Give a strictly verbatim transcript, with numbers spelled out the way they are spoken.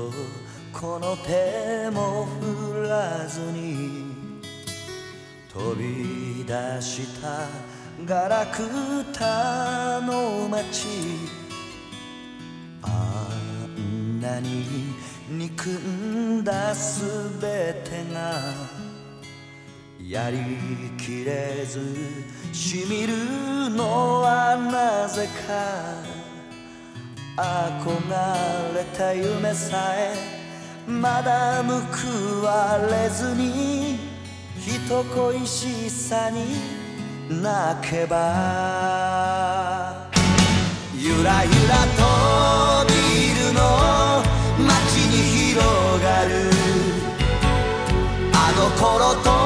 とこの手も振らずに飛び出したガラクタの街、あんなに憎んだすべてがやりきれずしみるのはなぜか、憧れた夢さえまだ報われずに人恋しさに泣けば、ゆらゆらとビルの街に広がるあの頃と